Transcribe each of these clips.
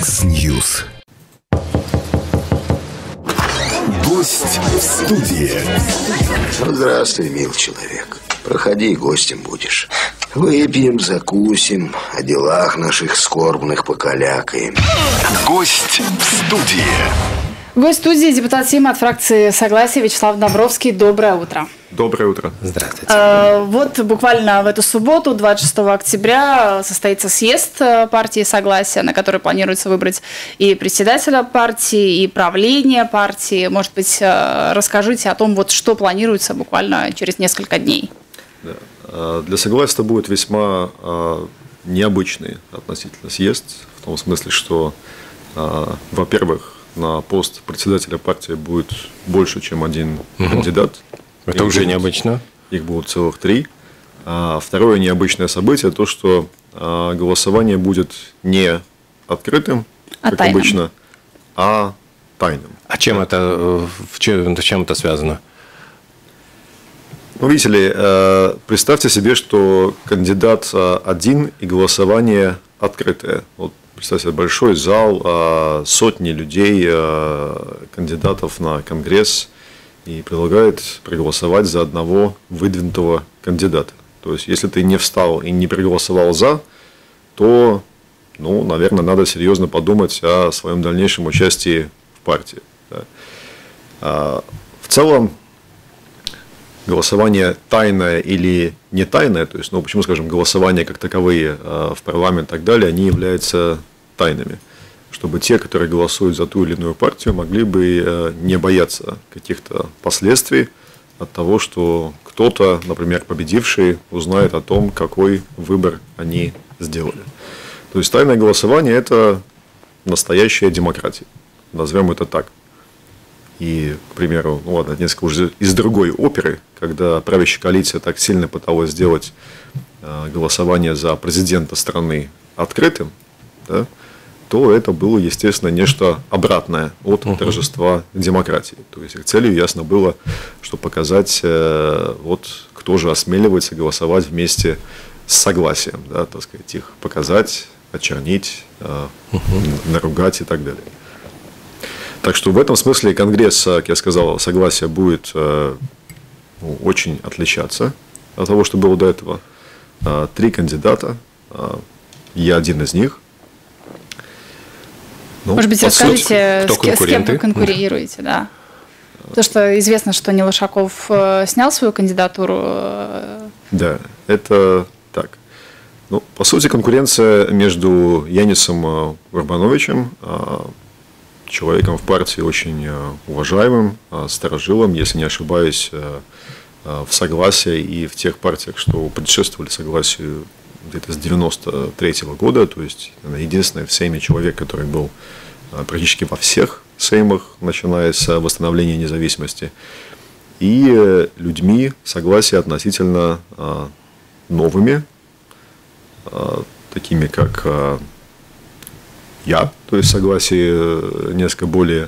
Яндекс.Ньюс. Гость в студии. Здравствуй, мил человек. Проходи, гостем будешь. Выпьем, закусим, о делах наших скорбных покалякаем. Гость в студии. Гость студии – депутат Сейма от фракции «Согласие» Вячеслав Домбровский. Доброе утро. Доброе утро. Здравствуйте. Вот буквально в эту субботу, 26 октября, состоится съезд партии «Согласие», на который планируется выбрать и председателя партии, и правление партии. Может быть, расскажите о том, вот, что планируется буквально через несколько дней. Да. Для «Согласия» это будет весьма необычный относительно съезд, в том смысле, что, во-первых, на пост председателя партии будет больше, чем один кандидат. Это уже необычно. Их будут целых 3. Второе необычное событие – то, что голосование будет не открытым, как тайным. обычно, а тайным. А чем это связано? Ну, видите ли, представьте себе, что кандидат один и голосование открытое. Вот представьте, большой зал, сотни людей, кандидатов на конгресс, и предлагает проголосовать за одного выдвинутого кандидата. То есть, если ты не встал и не проголосовал за, то, ну, наверное, надо серьезно подумать о своем дальнейшем участии в партии. Да. В целом, голосование тайное или не тайное, то есть, ну, почему, скажем, голосования как таковые в парламент и так далее, они являются тайными, чтобы те, которые голосуют за ту или иную партию, могли бы не бояться каких-то последствий от того, что кто-то, например, победивший, узнает о том, какой выбор они сделали. То есть, тайное голосование – это настоящая демократия, назовем это так. И, к примеру, ну ладно, несколько уже из другой оперы, когда правящая коалиция так сильно пыталась сделать голосование за президента страны открытым, да, то это было, естественно, нечто обратное от торжества демократии. То есть их целью ясно было, что показать, вот кто же осмеливается голосовать вместе с согласием, да, так сказать, их показать, очернить, наругать и так далее. Так что в этом смысле Конгресс, как я сказал, «Согласие» будет очень отличаться от того, что было до этого. 3 кандидата, я один из них. Ну, может быть, расскажите, с кем вы конкурируете, да? Потому что известно, что Нелышаков снял свою кандидатуру. Да, это так. Ну, по сути, конкуренция между Янисом Урбановичем, человеком в партии очень уважаемым, старожилом, если не ошибаюсь, в «Согласии» и в тех партиях, что предшествовали «Согласию» где-то с 93-го года, то есть единственный в Сейме человек, который был практически во всех Сеймах, начиная с восстановления независимости, и людьми «Согласия» относительно новыми, такими как я, то есть «Согласие» несколько более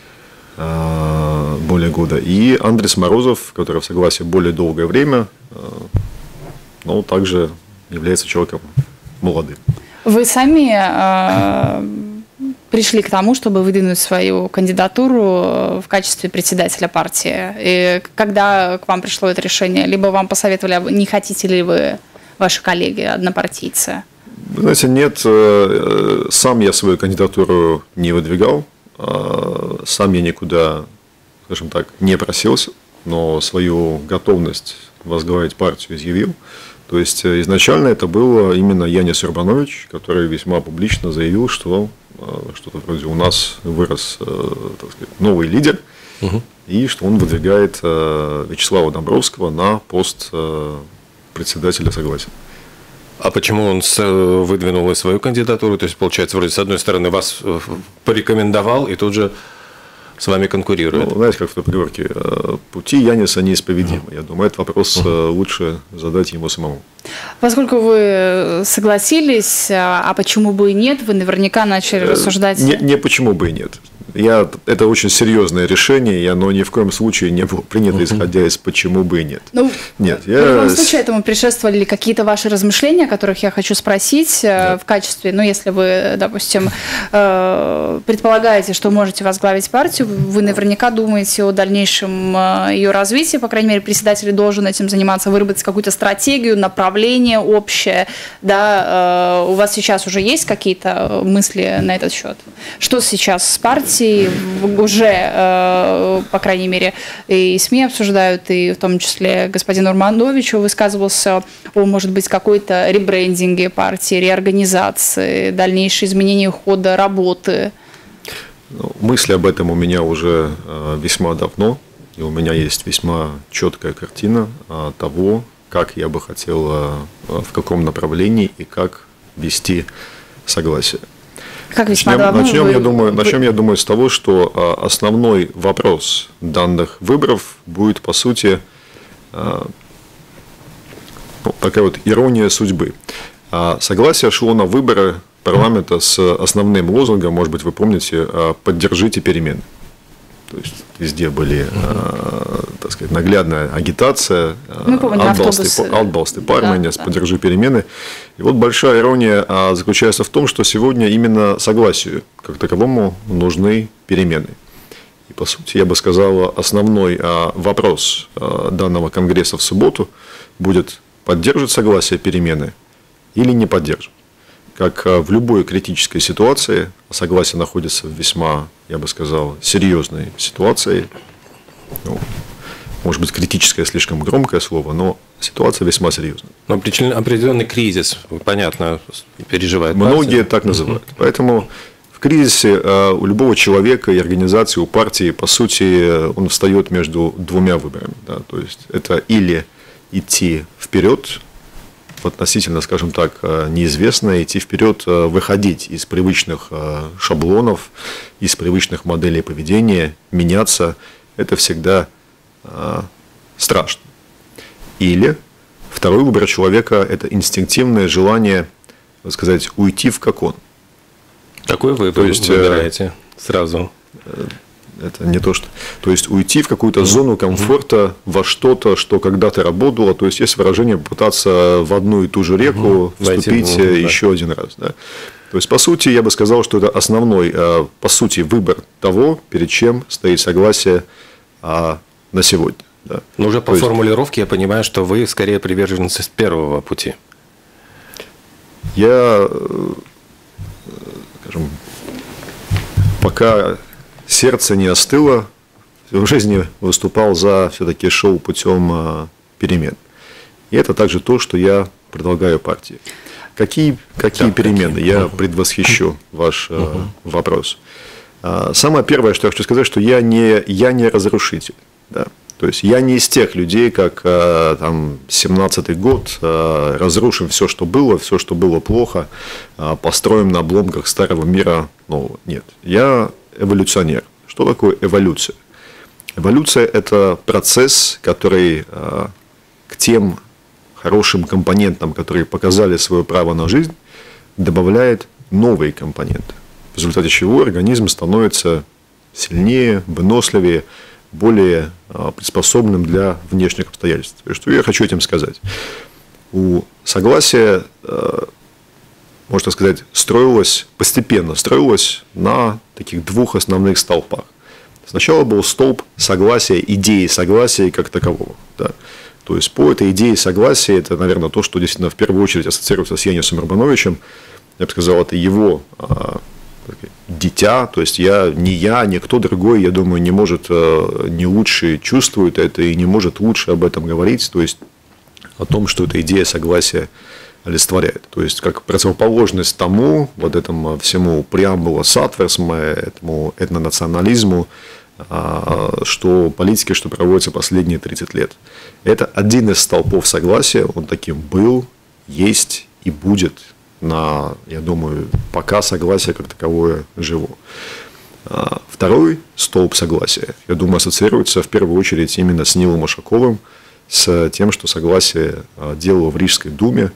года, и Андрес Морозов, который в «Согласии» более долгое время, но также является человеком молодым. Вы сами пришли к тому, чтобы выдвинуть свою кандидатуру в качестве председателя партии. И когда к вам пришло это решение? Либо вам посоветовали, не хотите ли вы, ваши коллеги, однопартийцы? Вы знаете, нет, сам я свою кандидатуру не выдвигал, сам я никуда, скажем так, не просился, но свою готовность возглавить партию изъявил. То есть изначально это был именно Янис Урбанович, который весьма публично заявил, что что-то вроде у нас вырос, так сказать, новый лидер, и что он выдвигает Вячеслава Домбровского на пост председателя «Согласия». А почему он выдвинул и свою кандидатуру? То есть, получается, вроде с одной стороны вас порекомендовал и тут же с вами конкурирует. Ну, знаете, как в той поговорке, пути Яниса неисповедимы. Я думаю, этот вопрос лучше задать ему самому. Поскольку вы согласились, а почему бы и нет, вы наверняка начали рассуждать. Не почему бы и нет. это очень серьезное решение, и оно ни в коем случае не было принято, исходя из почему бы и нет. В любом случае, этому предшествовали ли какие-то ваши размышления, о которых я хочу спросить в качестве, если вы, допустим, предполагаете, что можете возглавить партию, вы наверняка думаете о дальнейшем ее развитии, по крайней мере, председатель должен этим заниматься, выработать какую-то стратегию, направление общее, да, у вас сейчас уже есть какие-то мысли на этот счет? Что сейчас с партией уже, по крайней мере, и СМИ обсуждают, и в том числе господин Урманович высказывался о, может быть, какой-то ребрендинге партии, реорганизации, дальнейшее изменение хода работы? Мысли об этом у меня уже весьма давно, и у меня есть весьма четкая картина того, как я бы хотел, в каком направлении и как вести Согласие. Начнем, я думаю, с того, что основной вопрос данных выборов будет, по сути, такая вот ирония судьбы. Согласие шло на выборы парламента с основным лозунгом, может быть, вы помните, «Поддержите перемены». То есть везде были, так сказать, наглядная агитация, «Atbalsti pārmaiņas», «Поддержи перемены». И вот большая ирония заключается в том, что сегодня именно согласию как таковому нужны перемены. И, по сути, я бы сказал, основной вопрос данного конгресса в субботу будет: поддержит согласие перемены или не поддержит. Как в любой критической ситуации, согласие находится в весьма, я бы сказал, серьезной ситуации. Может быть, критическое слишком громкое слово, но ситуация весьма серьезная. Но определенный кризис, понятно, переживает партия. Многие так называют. Поэтому в кризисе у любого человека и организации, у партии, по сути, он встает между двумя выборами. Да? То есть это или идти вперед, относительно, скажем так, неизвестно, идти вперед, выходить из привычных шаблонов, из привычных моделей поведения, меняться, это всегда страшно. Или второй выбор человека – это инстинктивное желание, так сказать, уйти в кокон. Какой вы выбираете сразу? Это не то, что... То есть уйти в какую-то зону комфорта, во что-то, что когда-то работало. То есть есть выражение попытаться в одну и ту же реку вступить еще один раз. Да? То есть, по сути, я бы сказал, что это основной, по сути, выбор того, перед чем стоит согласие на сегодня. Да? Но уже по формулировке я понимаю, что вы скорее приверженцы первого пути. Я, скажем, пока сердце не остыло, в жизни выступал за все-таки шоу путем перемен. И это также то, что я предлагаю партии. Какие перемены? Я предвосхищу ваш вопрос. Самое первое, что я хочу сказать, что я не разрушитель. Да? То есть я не из тех людей, как там 17-й год, разрушим все, что было плохо, построим на обломках старого мира нового. Нет, я эволюционер. Что такое эволюция? Эволюция – это процесс, который к тем хорошим компонентам, которые показали свое право на жизнь, добавляет новые компоненты, в результате чего организм становится сильнее, выносливее, более приспособленным для внешних обстоятельств. И что я хочу этим сказать? У согласия, можно сказать, постепенно строилось на таких двух основных столпах. Сначала был столб согласия, идеи согласия как такового. Да. То есть по этой идее согласия, это, наверное, то, что действительно в первую очередь ассоциируется с Янисом Урбановичем. Я бы сказал, это его дитя, то есть никто другой, я думаю, не может, не лучше чувствует это и не может лучше об этом говорить, то есть о том, что эта идея согласия олицетворяет. То есть как противоположность тому, вот этому всему преамбула сатверсма, этому этнонационализму, что политики, что проводятся последние 30 лет. Это один из столпов согласия, он таким был, есть и будет, я думаю, пока согласие как таковое живо. Второй столб согласия, я думаю, ассоциируется в первую очередь именно с Нилом Ушаковым, с тем, что согласие делало в Рижской думе,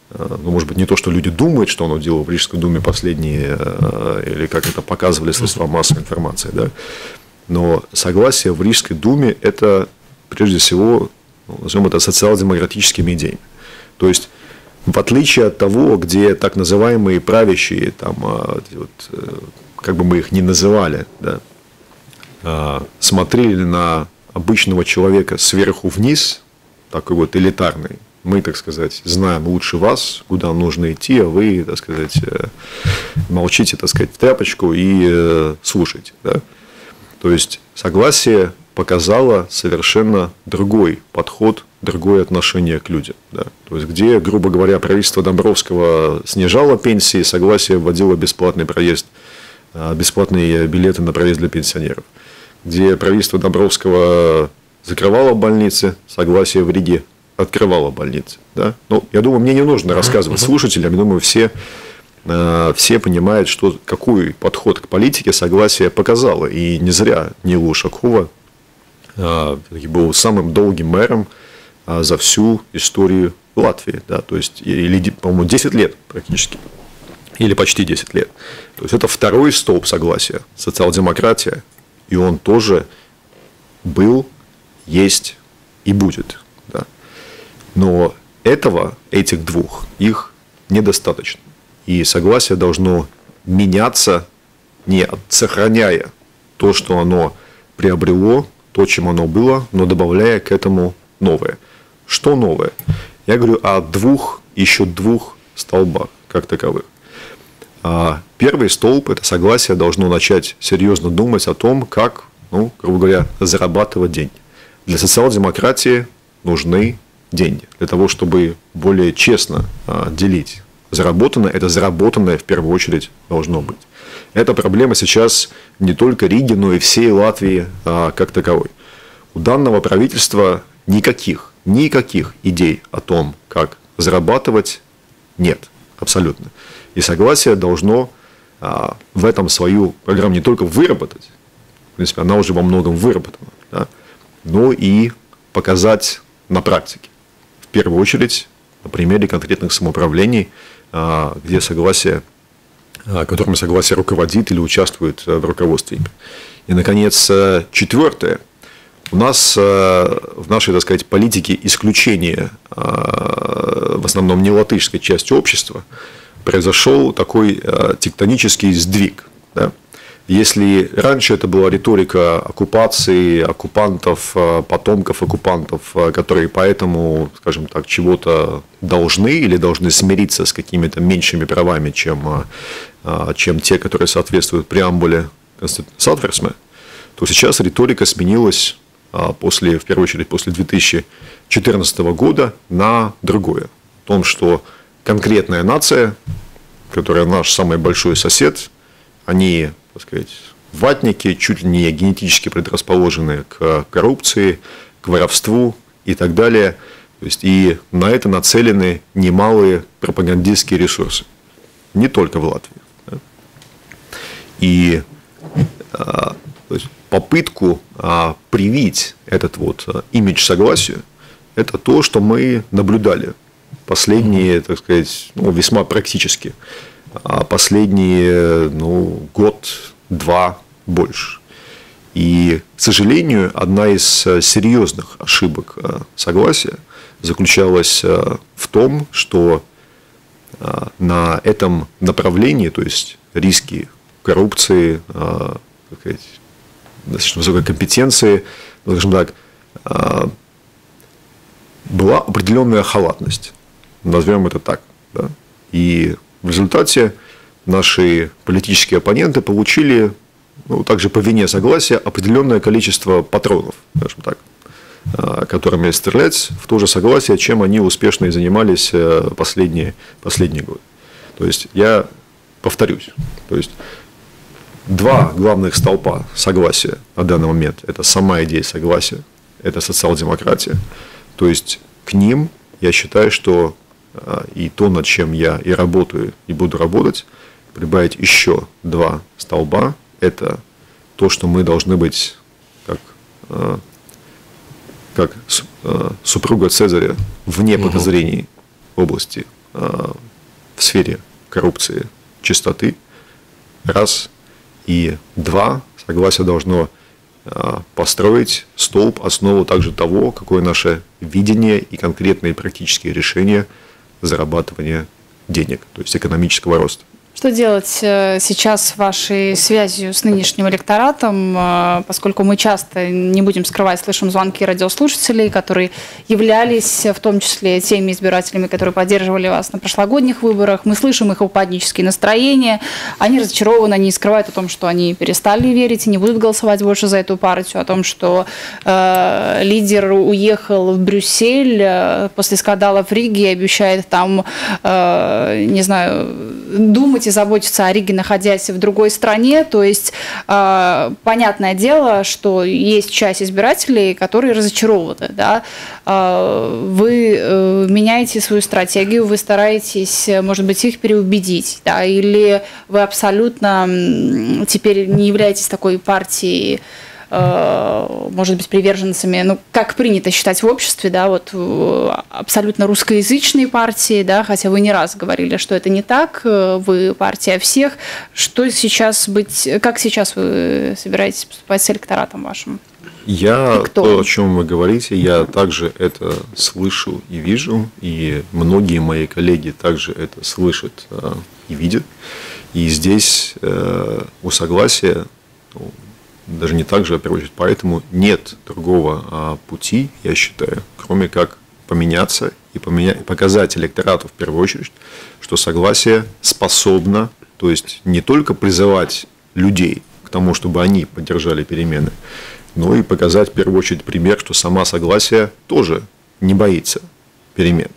ну, может быть, не то, что люди думают, что оно делало в Рижской думе последние, или как это показывали средства массовой информации, да, но согласие в Рижской думе – это, прежде всего, назовем это социал-демократическими идеями. То есть, в отличие от того, где так называемые правящие, там, вот, как бы мы их ни называли, да, смотрели на обычного человека сверху вниз, такой вот элитарный, мы, так сказать, знаем лучше вас, куда нужно идти, а вы, так сказать, молчите, так сказать, в тряпочку и слушайте. Да? То есть, согласие показало совершенно другой подход, другое отношение к людям. Да? То есть, где, грубо говоря, правительство Домбровского снижало пенсии, согласие вводило бесплатный проезд, бесплатные билеты на проезд для пенсионеров. Где правительство Домбровского закрывало больницы, согласие в Риге открывала больницы. Да? Ну, я думаю, мне не нужно рассказывать слушателям. Я думаю, все понимают, что какой подход к политике согласие показало. И не зря Нила Ушакова был самым долгим мэром за всю историю Латвии. Да? То есть, или, по-моему, 10 лет практически. Или почти 10 лет. То есть, это второй столб согласия. Социал-демократия. И он тоже был, есть и будет. Да? Но этих двух, их недостаточно. И согласие должно меняться, не сохраняя то, что оно приобрело, то, чем оно было, но добавляя к этому новое. Что новое? Я говорю о еще двух столбах, как таковых. Первый столб – это согласие должно начать серьезно думать о том, как, ну, грубо говоря, зарабатывать деньги. Для социал-демократии нужны деньги. Для того, чтобы более честно делить заработанное, это заработанное в первую очередь должно быть. Эта проблема сейчас не только Риги, но и всей Латвии как таковой. У данного правительства никаких идей о том, как зарабатывать, нет. Абсолютно. И согласие должно в этом свою программу не только выработать, в принципе, она уже во многом выработана, да, но и показать на практике. В первую очередь, на примере конкретных самоуправлений, где согласие, которыми согласие руководит или участвует в руководстве. И, наконец, четвертое. У нас в нашей, так сказать, политике исключения, в основном не латышской части общества, произошел такой тектонический сдвиг. Да? Если раньше это была риторика оккупации, оккупантов, потомков оккупантов, которые поэтому, скажем так, чего-то должны или должны смириться с какими-то меньшими правами, чем те, которые соответствуют преамбуле Сатверсме, то сейчас риторика сменилась в первую очередь после 2014 года на другое. В том, что конкретная нация, которая наш самый большой сосед, они, так сказать, ватники, чуть ли не генетически предрасположены к коррупции, к воровству и так далее. То есть, и на это нацелены немалые пропагандистские ресурсы. Не только в Латвии. Да? И то есть, попытку привить этот вот имидж согласия, это то, что мы наблюдали последние, так сказать, весьма практически, последние год-два больше. И, к сожалению, одна из серьезных ошибок согласия заключалась в том, что на этом направлении, то есть риски коррупции, так сказать, достаточно высокой компетенции, скажем так, была определенная халатность, назовем это так. Да? И в результате наши политические оппоненты получили, также по вине согласия, определенное количество патронов, скажем так, которыми стрелять в то же согласие, чем они успешно и занимались последние годы. То есть, я повторюсь, то есть, два главных столпа согласия на данный момент – это сама идея согласия, это социал-демократия. То есть, к ним я считаю, что и то, над чем я и работаю, и буду работать, прибавить еще два столба – это то, что мы должны быть как супруга Цезаря вне подозрений в области в сфере коррупции, чистоты, раз, и два, согласие должно построить столб, основу также того, какое наше видение и конкретные практические решения зарабатывания денег, то есть экономического роста. Что делать сейчас с вашей связью с нынешним электоратом, поскольку мы часто, не будем скрывать, слышим звонки радиослушателей, которые являлись в том числе теми избирателями, которые поддерживали вас на прошлогодних выборах. Мы слышим их упаднические настроения, они разочарованы, они скрывают о том, что они перестали верить и не будут голосовать больше за эту партию, о том, что лидер уехал в Брюссель после скандала в Риге и обещает там, не знаю, думать и заботиться о Риге, находясь в другой стране. То есть, понятное дело, что есть часть избирателей, которые разочарованы. Да? Вы меняете свою стратегию, вы стараетесь, может быть, их переубедить, да? Или вы абсолютно теперь не являетесь такой партией, может быть, приверженцами, ну, как принято считать в обществе, да, вот абсолютно русскоязычные партии, да, хотя вы не раз говорили, что это не так, вы партия всех. Что сейчас быть, как сейчас вы собираетесь поступать с электоратом вашим? То, о чем вы говорите, я также это слышу и вижу, и многие мои коллеги также это слышат и видят. И здесь у согласия, даже не так же, а в первую очередь, поэтому нет другого пути, я считаю, кроме как поменяться и показать электорату в первую очередь, что согласие способно, то есть не только призывать людей к тому, чтобы они поддержали перемены, но и показать в первую очередь пример, что сама согласие тоже не боится перемен.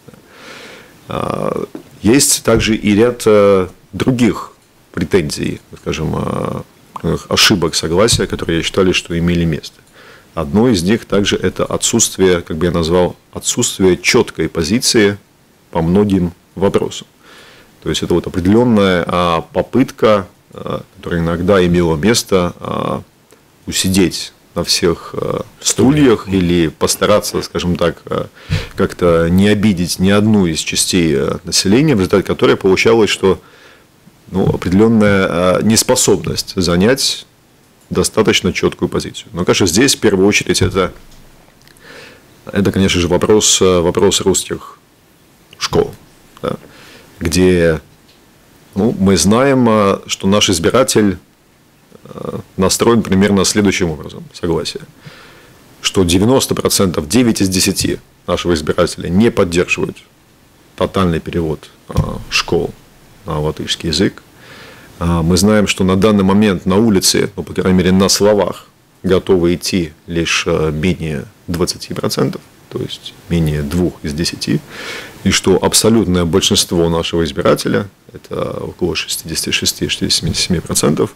Есть также и ряд других претензий, скажем, ошибок согласия, которые я считали, что имели место. Одно из них также это отсутствие, как бы я назвал, отсутствие четкой позиции по многим вопросам. То есть это вот определенная попытка, которая иногда имела место, усидеть на всех стульях или постараться, скажем так, как-то не обидеть ни одну из частей населения, в результате которой получалось, что определенная неспособность занять достаточно четкую позицию. Но, конечно, здесь в первую очередь это конечно же, вопрос русских школ, да, где мы знаем, что наш избиратель настроен примерно следующим образом, согласие, что 90%, 9 из 10 нашего избирателя не поддерживают тотальный перевод школ на латышский язык. Мы знаем, что на данный момент на улице, по крайней мере на словах, готовы идти лишь менее 20%, то есть менее 2 из 10, и что абсолютное большинство нашего избирателя, это около 66-67%,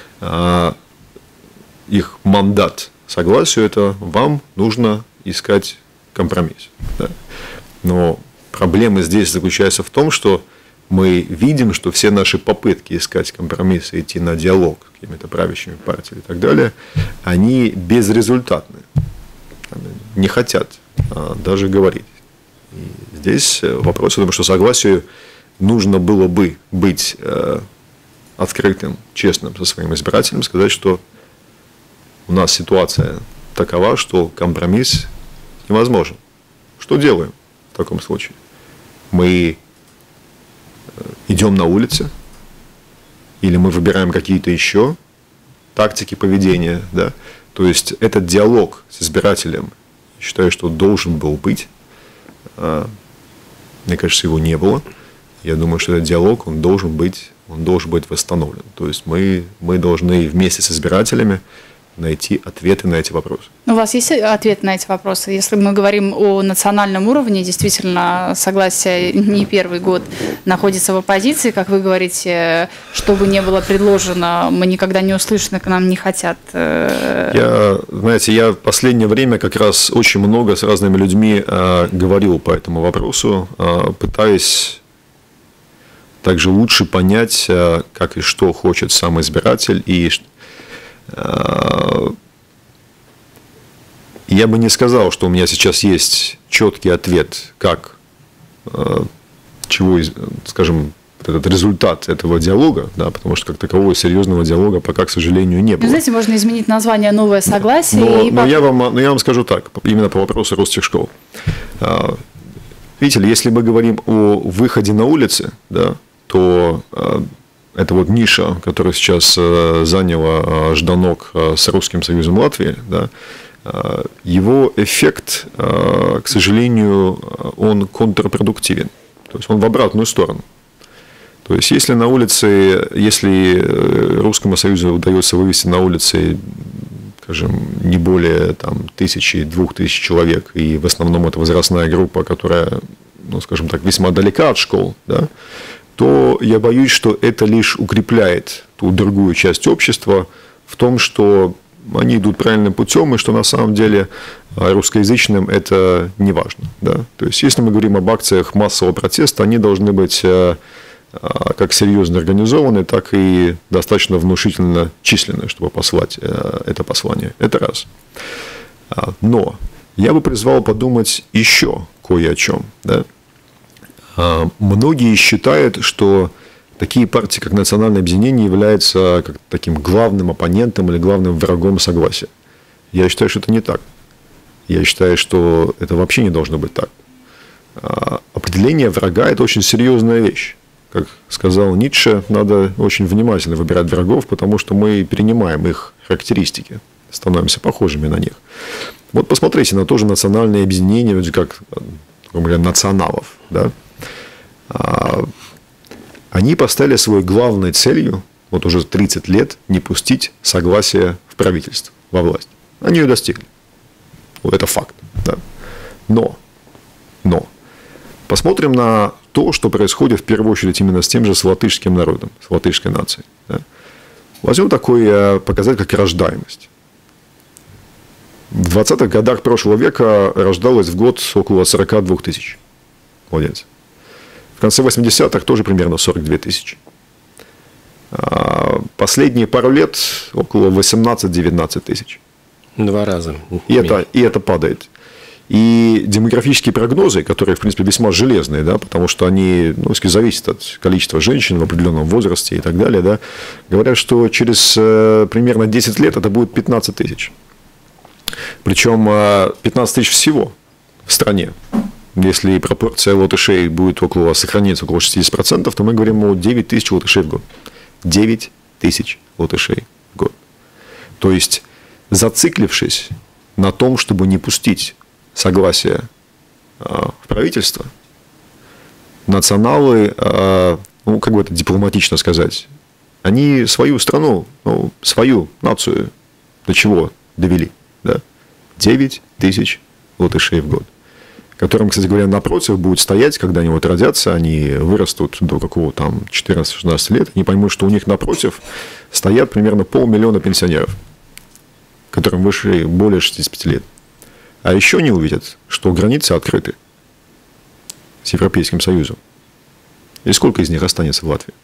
их мандат согласию, это вам нужно искать компромисс. Да. Но проблема здесь заключается в том, что мы видим, что все наши попытки искать компромиссы, идти на диалог с какими-то правящими партиями и так далее, они безрезультатны, не хотят даже говорить. И здесь вопрос в том, что согласию нужно было бы быть открытым, честным со своим избирателем, сказать, что у нас ситуация такова, что компромисс невозможен. Что делаем в таком случае? Мы идем на улице, или мы выбираем какие-то еще тактики поведения, да? То есть этот диалог с избирателем, я считаю, что должен был быть. Мне кажется, его не было. Я думаю, что этот диалог, он должен быть восстановлен. То есть мы должны вместе с избирателями найти ответы на эти вопросы. У вас есть ответы на эти вопросы? Если мы говорим о национальном уровне, действительно, согласие не первый год находится в оппозиции, как вы говорите, что бы ни было предложено, мы никогда не услышаны, к нам не хотят. Я в последнее время как раз очень много с разными людьми говорил по этому вопросу, пытаясь также лучше понять, как и что хочет сам избиратель, и я бы не сказал, что у меня сейчас есть четкий ответ, как чего, скажем, этот результат этого диалога, да, потому что как такового серьезного диалога пока, к сожалению, не было. Знаете, можно изменить название «Новое согласие». Но я вам скажу так, именно по вопросу Ростехшкол. Видите ли, если мы говорим о выходе на улицы, да, то это вот ниша, которую сейчас заняла Жданок с Русским Союзом Латвии, да, его эффект, к сожалению, он контрпродуктивен. То есть он в обратную сторону. То есть если на улице, если Русскому Союзу удается вывести на улицы, скажем, не более 1000-2000 человек, и в основном это возрастная группа, которая, ну, скажем так, весьма далека от школ, да, то я боюсь, что это лишь укрепляет ту другую часть общества в том, что они идут правильным путем, и что на самом деле русскоязычным это не важно. Да? То есть, если мы говорим об акциях массового протеста, они должны быть как серьезно организованы, так и достаточно внушительно численны, чтобы послать это послание. Это раз. Но я бы призвал подумать еще кое о чем. Да? Многие считают, что такие партии, как Национальное объединение, являются как таким главным оппонентом или главным врагом согласия. Я считаю, что это не так. Я считаю, что это вообще не должно быть так. Определение врага – это очень серьезная вещь. Как сказал Ницше, надо очень внимательно выбирать врагов, потому что мы перенимаем их характеристики, становимся похожими на них. Вот посмотрите на то же Национальное объединение, вроде как, говоря, националов. Да? Они поставили своей главной целью, вот уже 30 лет, не пустить согласие в правительство, во власть. Они ее достигли. Вот это факт. Да? Но посмотрим на то, что происходит в первую очередь именно с тем же с латышским народом, с латышской нацией. Да? Возьмем такой показатель, как рождаемость. В 20-х годах прошлого века рождалось в год около 42 тысяч младенцев. В конце 80-х тоже примерно 42 тысячи. Последние пару лет около 18-19 тысяч. 2 раза. И это падает. И демографические прогнозы, которые, в принципе, весьма железные, да, потому что они, ну, зависят от количества женщин в определенном возрасте и так далее, да, говорят, что через примерно 10 лет это будет 15 тысяч. Причем 15 тысяч всего в стране. Если пропорция латышей будет сохранится около 60%, то мы говорим о 9 тысяч латышей в год. 9 тысяч латышей в год. То есть, зациклившись на том, чтобы не пустить согласие в правительство, националы, ну, как бы это дипломатично сказать, они свою страну, ну, свою нацию до чего довели? Да? 9 тысяч латышей в год. Которым, кстати говоря, напротив будут стоять, когда они вот родятся, они вырастут до какого-то там 14-16 лет, они поймут, что у них напротив стоят примерно 500 000 пенсионеров, которым выше более 65 лет. А еще они увидят, что границы открыты с Европейским Союзом. И сколько из них останется в Латвии?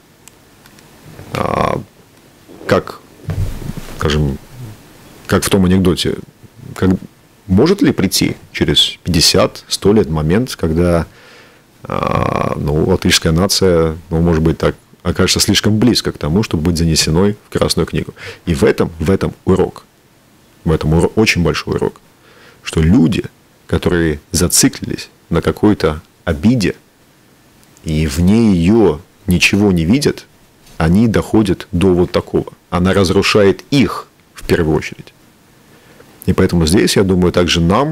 Как, скажем, как в том анекдоте, может ли прийти через 50-100 лет момент, когда латышская нация, может быть, так окажется слишком близко к тому, чтобы быть занесеной в Красную книгу? И в этом урок. В этом очень большой урок. Что люди, которые зациклились на какой-то обиде и вне ее ничего не видят, они доходят до вот такого. Она разрушает их в первую очередь. И поэтому здесь, я думаю, также нам,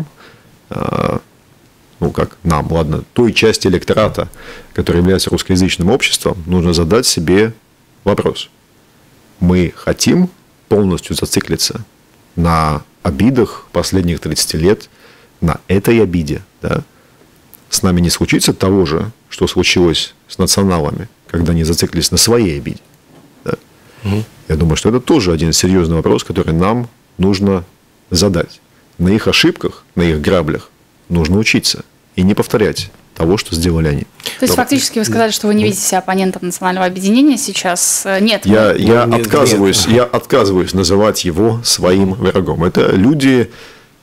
той части электората, которая является русскоязычным обществом, нужно задать себе вопрос. Мы хотим полностью зациклиться на обидах последних 30 лет, на этой обиде, да? С нами не случится того же, что случилось с националами, когда они зациклились на своей обиде. Да? Я думаю, что это тоже один серьезный вопрос, который нам нужно задать. На их ошибках, на их граблях нужно учиться и не повторять того, что сделали они. То есть, фактически вы сказали, что вы не видите себя оппонентом национального объединения сейчас? Нет. Я отказываюсь называть его своим врагом. Это люди,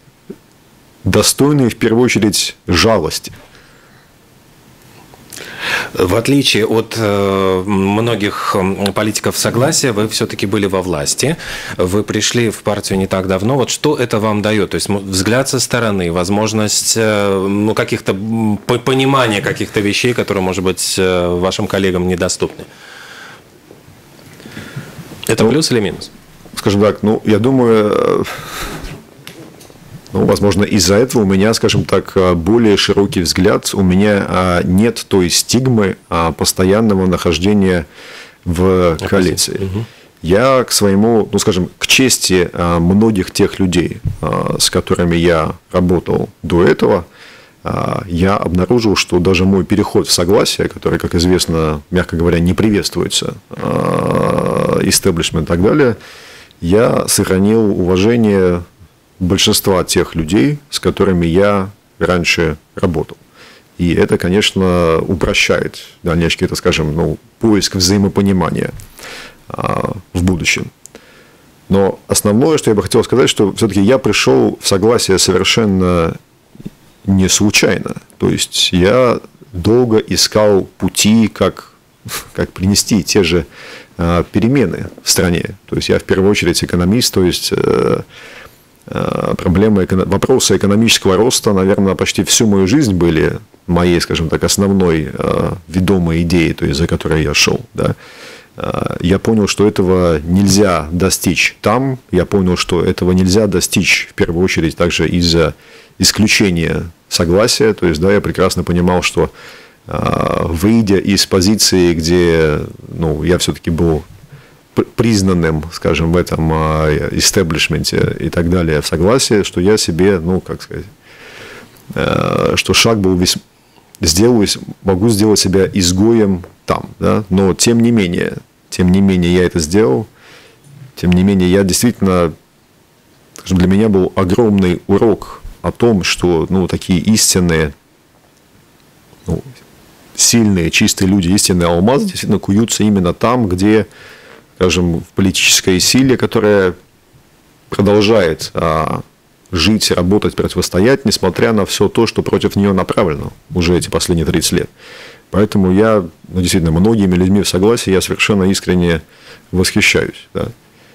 достойные в первую очередь жалости. В отличие от многих политиков согласия, вы все-таки были во власти, вы пришли в партию не так давно. Вот что это вам дает? То есть взгляд со стороны, возможность каких-то понимания каких-то вещей, которые, может быть, вашим коллегам недоступны. Это плюс или минус? Скажем так, я думаю, возможно, из-за этого у меня, скажем так, более широкий взгляд, у меня нет той стигмы постоянного нахождения в коалиции. Угу. Я к своему, к чести многих тех людей, с которыми я работал до этого, я обнаружил, что даже мой переход в согласие, который, как известно, мягко говоря, не приветствуется истеблишмент и так далее, я сохранил уважение большинства тех людей, с которыми я раньше работал. И это, конечно, упрощает дальнейший, поиск взаимопонимания в будущем. Но основное, что я бы хотел сказать, что все-таки я пришел в согласие совершенно не случайно. То есть я долго искал пути, как принести те же перемены в стране. То есть я в первую очередь экономист, то есть вопросы экономического роста, наверное, почти всю мою жизнь были моей, скажем так, основной ведомой идеей, то есть за которой я шел. Да. Я понял, что этого нельзя достичь там, я понял, что этого нельзя достичь в первую очередь также из-за исключения согласия, то есть, да, я прекрасно понимал, что выйдя из позиции, где, я все-таки был признанным, скажем, в этом истеблишменте и так далее, в согласии, что я себе, что шаг был могу сделать себя изгоем там, да, но тем не менее я это сделал, тем не менее я действительно, скажем, для меня был огромный урок о том, что, такие истинные, сильные, чистые люди, истинные алмазы действительно куются именно там, где, скажем, в политической силе, которая продолжает жить, работать, противостоять, несмотря на все то, что против нее направлено уже эти последние 30 лет. Поэтому я, действительно, многими людьми в согласии я совершенно искренне восхищаюсь. Да?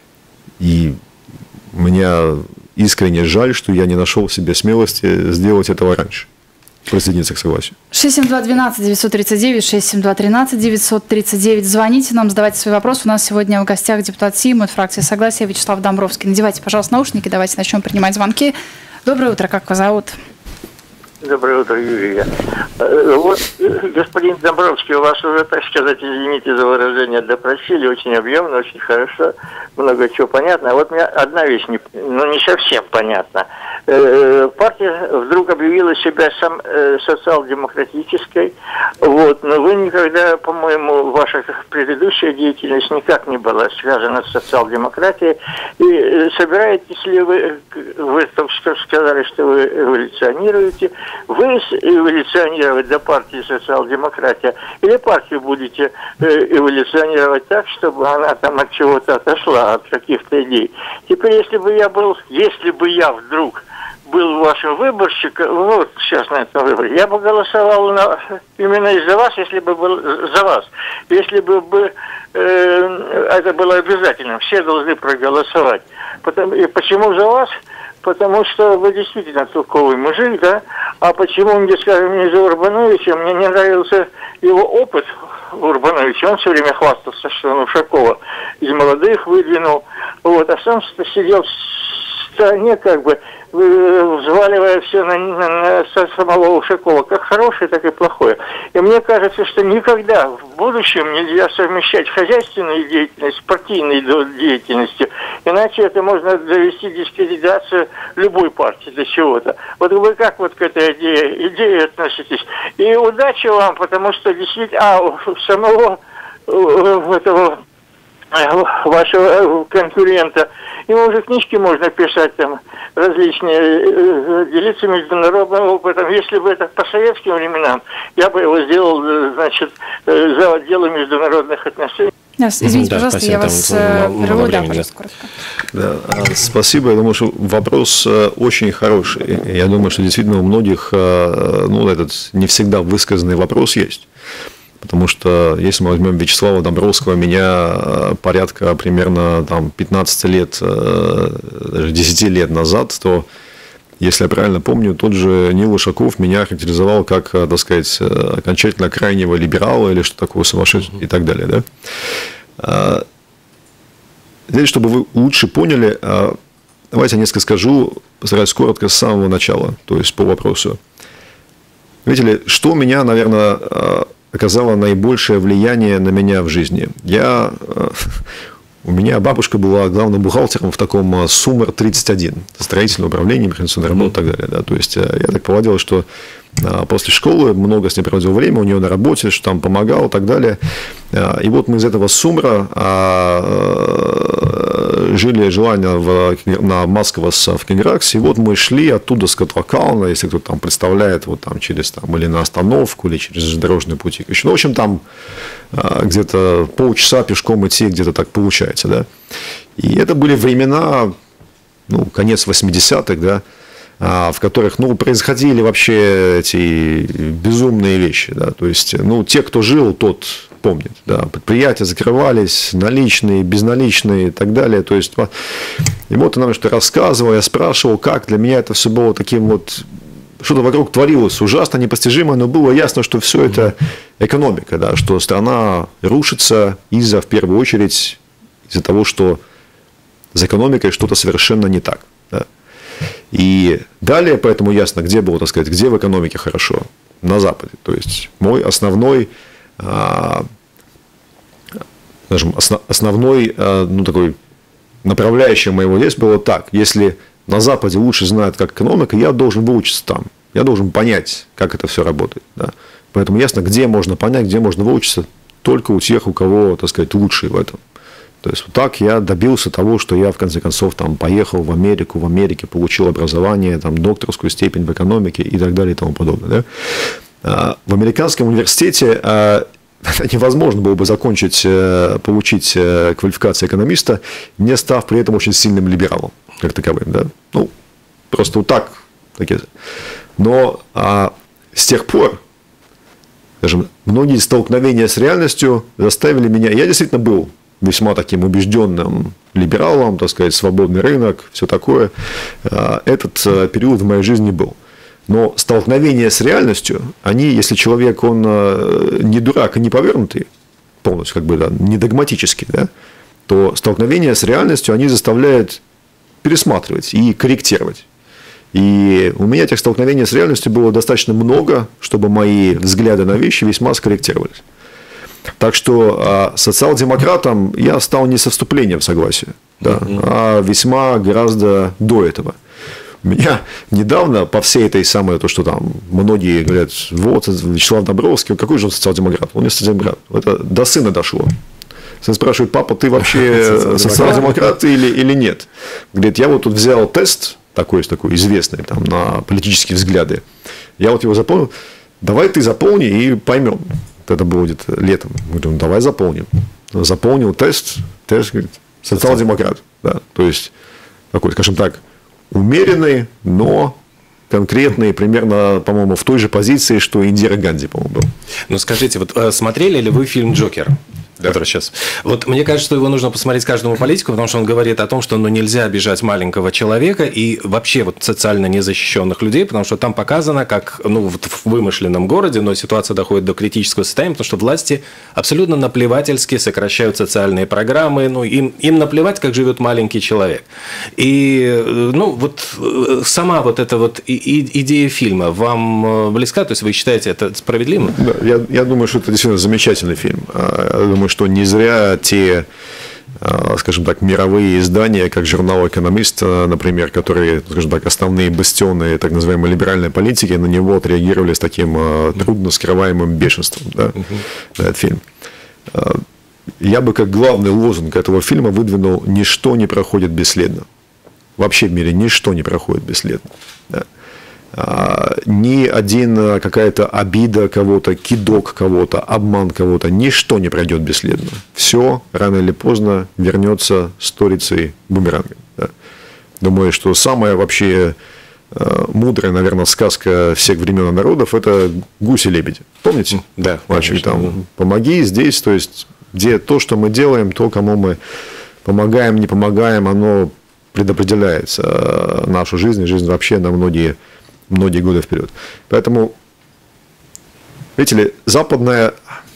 И меня искренне жаль, что я не нашел в себе смелости сделать этого раньше. Присоединиться к согласию. 672-12-939, 672-13-939. Звоните нам, задавайте свой вопрос. У нас сегодня в гостях депутат Сейма от фракции «Согласие» Вячеслав Домбровский. Надевайте, пожалуйста, наушники, давайте начнем принимать звонки. Доброе утро, как вас зовут? Доброе утро, Юрий. Вот, господин Домбровский, у вас уже, так сказать, извините за выражение, допросили очень объемно, очень хорошо, много чего понятно. А вот мне одна вещь не совсем понятна. Партия вдруг объявила себя социал-демократической, вот, но вы никогда, по-моему, ваша предыдущая деятельность никак не была связана с социал-демократией. И собираетесь ли вы сказали, что вы эволюционируете, вы эволюционировать до партии социал-демократия, или партию будете эволюционировать так, чтобы она там от чего-то отошла, от каких-то идей. Теперь, если бы я вдруг был вашим выборщиком, вот сейчас на этом выборе, я бы голосовал именно из-за вас, если бы был за вас. Если бы это было обязательно, все должны проголосовать. И почему за вас? Потому что вы действительно толковый мужик, да? А почему, скажем, не за Урбановича? Мне не нравился его опыт Урбановича. Он все время хвастался, что он Ушакова из молодых выдвинул. Вот, а сам сидел в стороне, взваливая все на самого Ушакова, как хорошее, так и плохое. И мне кажется, что никогда в будущем нельзя совмещать хозяйственную деятельность с партийной деятельностью, иначе это можно довести дискредитацию любой партии до чего-то. Вот вы как к этой идее относитесь? И удачи вам, потому что действительно, самого этого вашего конкурента, ему уже книжки можно писать там различные, делиться международным опытом. Если бы это по советским временам, я бы его сделал, за отделом международных отношений. Извините, пожалуйста, я вас прерву. Да, пожалуйста, коротко. Да, спасибо. Я думаю, что вопрос очень хороший. Я думаю, что действительно у многих этот не всегда высказанный вопрос есть. Потому что, если мы возьмем Вячеслава Домбровского, меня порядка примерно там, 15 лет, даже 10 лет назад, то, если я правильно помню, тот же Нил Ушаков меня характеризовал как, так сказать, окончательно крайнего либерала или что такое сумасшедшее и так далее. Да? Здесь, чтобы вы лучше поняли, давайте я несколько скажу, постараюсь коротко с самого начала, то есть по вопросу. Видите ли, что меня, наверное, оказало наибольшее влияние на меня в жизни? У меня бабушка была главным бухгалтером в таком СУМР-31, строительное управление, механизационная работа и так далее. Да. То есть, я так поводил, что после школы много с ней проводил время, у нее на работе, что там помогал и так далее. И вот мы из этого СУМРа жили на Москвас в Кенграксе, и вот мы шли оттуда с Котлакауна, если кто-то там представляет, вот там через там, или на остановку, или через железнодорожный путь. Ну, в общем, там где-то полчаса пешком идти, где-то так получается, да. И это были времена, ну, конец 80-х, да, в которых, ну, происходили вообще эти безумные вещи, да, то есть, ну, те, кто жил, тот помнит, да, предприятия закрывались, наличные, безналичные и так далее, то есть, и вот он нам что рассказывал, я спрашивал, как, для меня это все было таким вот, что-то вокруг творилось ужасно, непостижимо, но было ясно, что все это экономика, да, что страна рушится в первую очередь, из-за того, что с экономикой что-то совершенно не так, да. И далее, поэтому ясно, где было, так сказать, где в экономике хорошо, на Западе. То есть, мой основной, скажем, ну, такой направляющий моего действия было так: если на Западе лучше знают, как экономика, я должен выучиться там, я должен понять, как это все работает. Да? Поэтому ясно, где можно понять, где можно выучиться, только у тех, у кого, так сказать, лучшие в этом. То есть, вот так я добился того, что я, в конце концов, там, поехал в Америку, в Америке получил образование, там, докторскую степень в экономике и так далее и тому подобное. Да? В американском университете невозможно было бы получить квалификацию экономиста, не став при этом очень сильным либералом, как таковым. Да? Ну, просто вот так. Но с тех пор, скажем, многие столкновения с реальностью заставили меня... Я действительно был весьма таким убежденным либералом, так сказать, свободный рынок, все такое. Этот период в моей жизни был. Но столкновения с реальностью, они, если человек, он не дурак и не повернутый, полностью, как бы, да, не догматический, да, то столкновения с реальностью, они заставляют пересматривать и корректировать. И у меня этих столкновений с реальностью было достаточно много, чтобы мои взгляды на вещи весьма скорректировались. Так что социал-демократом я стал не со вступлением в согласие, да, а весьма гораздо до этого. У меня недавно по всей этой самой, то, что там многие говорят, вот Вячеслав Домбровский, какой же он социал-демократ? Он не социал-демократ. Это до сына дошло. Сын спрашивает: папа, ты вообще социал-демократ или нет? Говорит: я вот тут взял тест, такой известный, там, на политические взгляды. Я вот его заполнил. Давай ты заполни и поймем. Это было где-то летом. Говорю: ну, давай заполним. Заполнил тест, говорит, социал-демократ. Да. То есть, такой, скажем так, умеренный, но конкретный, примерно, по-моему, в той же позиции, что Индира Ганди, по-моему, был. Ну, скажите, вот смотрели ли вы фильм «Джокер»? Да. Который сейчас. Вот мне кажется, что его нужно посмотреть каждому политику, потому что он говорит о том, что, ну, нельзя обижать маленького человека и вообще вот социально незащищенных людей, потому что там показано, как, ну, вот в вымышленном городе, но ситуация доходит до критического состояния, потому что власти абсолютно наплевательски сокращают социальные программы, ну, им наплевать, как живет маленький человек. И, ну, вот сама вот эта вот идея фильма вам близка? То есть вы считаете это справедливым? Да, я думаю, что это действительно замечательный фильм. Я думаю, что не зря те, скажем так, мировые издания, как журнал «Экономист», например, которые, скажем так, основные бастионы так называемой либеральной политики, на него отреагировали с таким трудно скрываемым бешенством, да, на этот фильм. Я бы как главный лозунг этого фильма выдвинул: «Ничто не проходит бесследно». Вообще в мире ничто не проходит бесследно. Да. Ни один какая-то обида кого-то, кидок кого-то, обман кого-то, ничто не пройдет бесследно. Все рано или поздно вернется сторицей бумерангом. Да. Думаю, что самое вообще мудрая, наверное, сказка всех времен и народов – это гуси-лебеди. Помните? Да. Мальчик, там, помоги здесь, то есть, где то, что мы делаем, то, кому мы помогаем, не помогаем, оно предопределяет нашу жизнь и жизнь вообще на многие годы вперед. Поэтому, видите ли, западная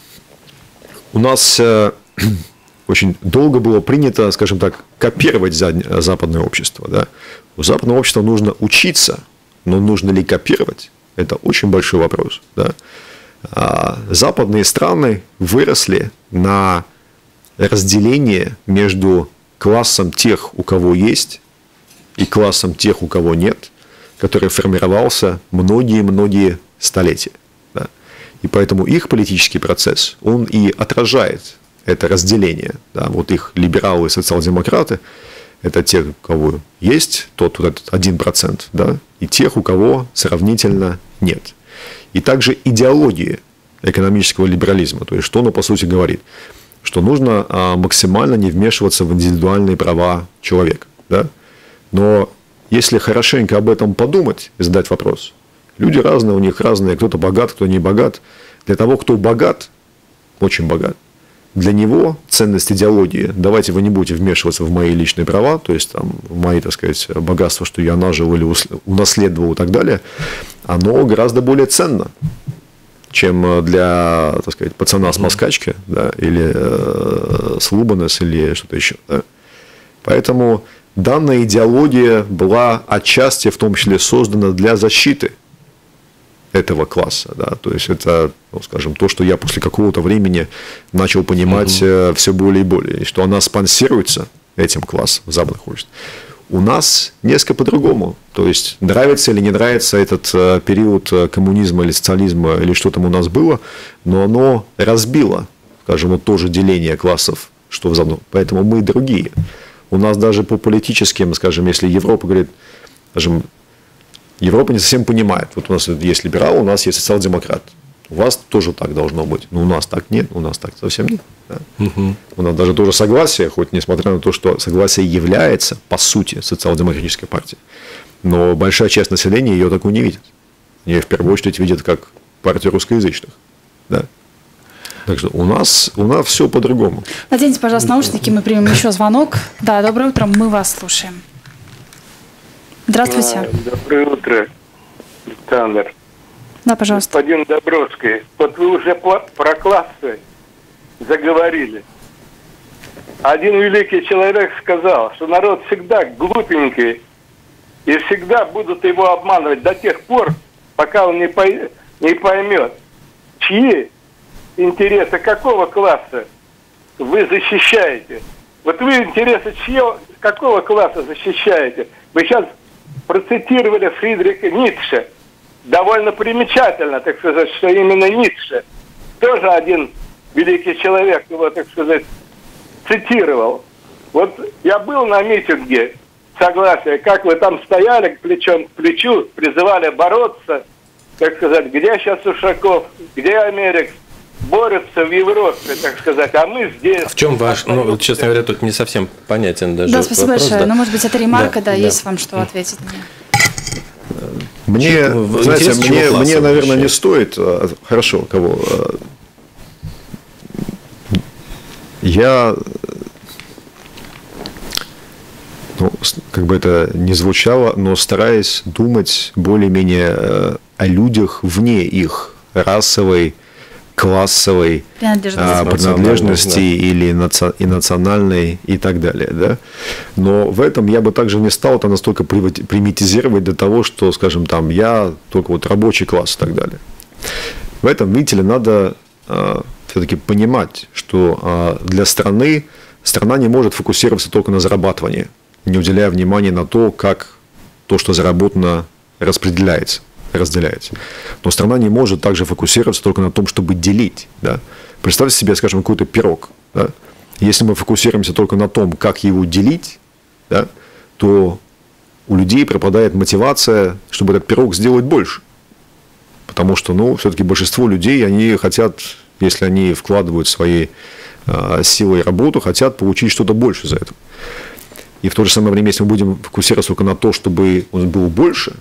у нас очень долго было принято, скажем так, копировать западное общество. Да? У западного общества нужно учиться, но нужно ли копировать? Это очень большой вопрос. Да? Западные страны выросли на разделение между классом тех, у кого есть, и классом тех, у кого нет, который формировался многие-многие столетия. Да? И поэтому их политический процесс, он и отражает это разделение. Да? Вот их либералы и социал-демократы – это те, у кого есть тот вот этот 1%, да? И тех, у кого сравнительно нет. И также идеология экономического либерализма. То есть, что оно по сути говорит? Что нужно максимально не вмешиваться в индивидуальные права человека. Да? Но если хорошенько об этом подумать и задать вопрос, люди разные, у них разные, кто-то богат, кто не богат. Для того, кто богат, очень богат, для него ценность идеологии, давайте вы не будете вмешиваться в мои личные права, то есть там, в мои, так сказать, богатства, что я нажил или унаследовал и так далее, оно гораздо более ценно, чем для, так сказать, пацана с москачки, да, или с Лубанес, или что-то еще. Да. Поэтому данная идеология была отчасти, в том числе, создана для защиты этого класса. Да. То есть, это, ну, скажем, то, что я после какого-то времени начал понимать все более и более, и что она спонсируется этим классом западных обществ. У нас несколько по-другому. То есть, нравится или не нравится этот период коммунизма или социализма, или что там у нас было, но оно разбило, скажем, вот то же деление классов, что в Западном. Поэтому мы другие. У нас даже по политическим, скажем, если Европа говорит, скажем, Европа не совсем понимает. Вот у нас есть либерал, у нас есть социал-демократ. У вас тоже так должно быть. Но у нас так нет, у нас так совсем нет. Да? У нас даже тоже согласие, хоть несмотря на то, что согласие является, по сути, социал-демократической партией. Но большая часть населения ее такой не видит. Ее в первую очередь видят как партию русскоязычных. Да? Так что у нас все по-другому. Наденьте, пожалуйста, наушники, мы примем еще звонок. Да, доброе утро, мы вас слушаем. Здравствуйте. Доброе утро, Александр. Да, пожалуйста. Господин Добровский, вот вы уже про классы заговорили. Один великий человек сказал, что народ всегда глупенький, и всегда будут его обманывать до тех пор, пока он не поймет, чьи интересы какого класса вы защищаете. Вот вы интересы какого класса защищаете? Вы сейчас процитировали Фридриха Ницше. Довольно примечательно, так сказать, что именно Ницше, тоже один великий человек, его, так сказать, цитировал. Вот я был на митинге согласия, как вы там стояли плечом к плечу, призывали бороться, так сказать, где сейчас Ушаков, где Америкс, борются в Европе, так сказать, а мы здесь. В чем ваш, ну, честно говоря, тут не совсем понятен даже Да, спасибо вопрос, большое. да. Ну, может быть, это ремарка, да, да. есть вам что ответить на нее? Мне, знаете, мне, наверное, не стоит. Хорошо, кого? Я, ну, как бы это ни звучало, но стараюсь думать более-менее о людях вне их расовой, классовой принадлежности или национальной и так далее. Да? Но в этом я бы также не стал это настолько примитизировать до того, что, скажем, там, я только вот рабочий класс и так далее. В этом, видите ли, надо все-таки понимать, что для страна не может фокусироваться только на зарабатывании, не уделяя внимания на то, как то, что заработано, разделяется. Но страна не может также фокусироваться только на том, чтобы делить. Да? Представьте себе, скажем, какой-то пирог. Да? Если мы фокусируемся только на том, как его делить, да, то у людей пропадает мотивация, чтобы этот пирог сделать больше. Потому что, ну, все-таки большинство людей, они хотят, если они вкладывают свои силы и работу, хотят получить что-то больше за это. И в то же самое время, если мы будем фокусироваться только на то, чтобы он был больше,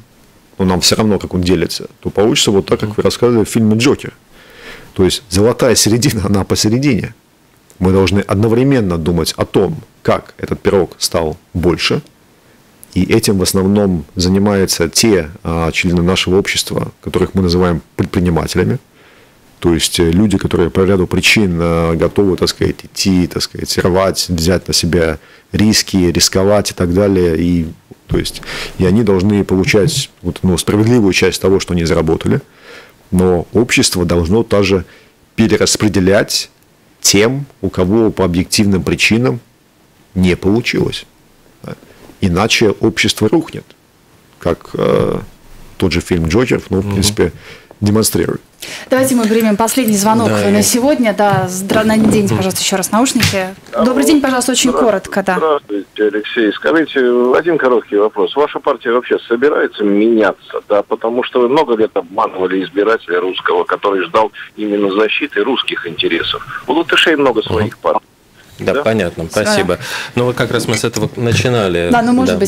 но нам все равно, как он делится, то получится вот так, как вы рассказывали в фильме «Джокер». То есть золотая середина, она посередине. Мы должны одновременно думать о том, как этот пирог стал больше, и этим в основном занимаются те члены нашего общества, которых мы называем предпринимателями, то есть люди, которые по ряду причин готовы, так сказать, идти, так сказать, рвать, взять на себя риски, рисковать и так далее, и они должны получать справедливую часть того, что они заработали, но общество должно также перераспределять тем, у кого по объективным причинам не получилось. Иначе общество рухнет, как тот же фильм «Джокер», в принципе, демонстрирует. Давайте мы примем последний звонок на сегодня. Да, наденьте, пожалуйста, еще раз наушники. Добрый день, пожалуйста, очень коротко. Да. Здравствуйте, Алексей. Скажите, один короткий вопрос. Ваша партия вообще собирается меняться? Да, потому что вы много лет обманывали избирателя русского, который ждал именно защиты русских интересов. У латышей много своих партий. Да, понятно, спасибо. Ну, вот как раз мы с этого начинали. Да, ну, может быть,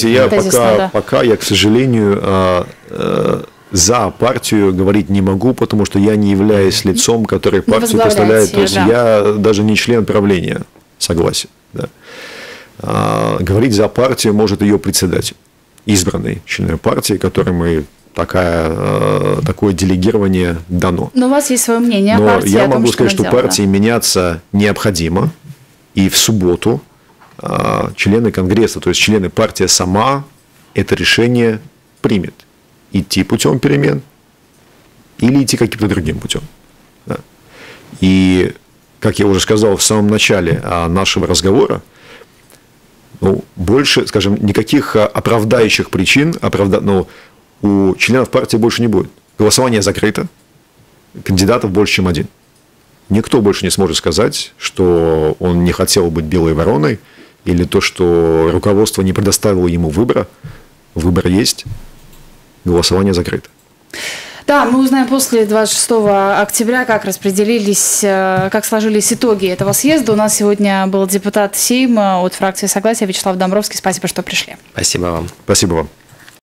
пока я, к сожалению, за партию говорить не могу, потому что я не являюсь лицом, который партию представляет. То есть я даже не член правления, согласен. Да. Говорить за партию может ее председатель, избранный член партии, которому такое делегирование дано. Но у вас есть свое мнение о партии. Но я могу сказать, что партии меняться необходимо. И в субботу члены Конгресса, то есть члены партии сама, это решение примет. Идти путем перемен или идти каким-то другим путем. Да. И, как я уже сказал в самом начале нашего разговора, больше, скажем, никаких оправдающих причин, у членов партии больше не будет. Голосование закрыто, кандидатов больше, чем один. Никто больше не сможет сказать, что он не хотел быть белой вороной, или то, что руководство не предоставило ему выбора. Выбор есть, голосование закрыто. Да, мы узнаем после 26 октября, как распределились, как сложились итоги этого съезда. У нас сегодня был депутат Сейма от фракции «Согласие» Вячеслав Домбровский. Спасибо, что пришли. Спасибо вам. Спасибо вам.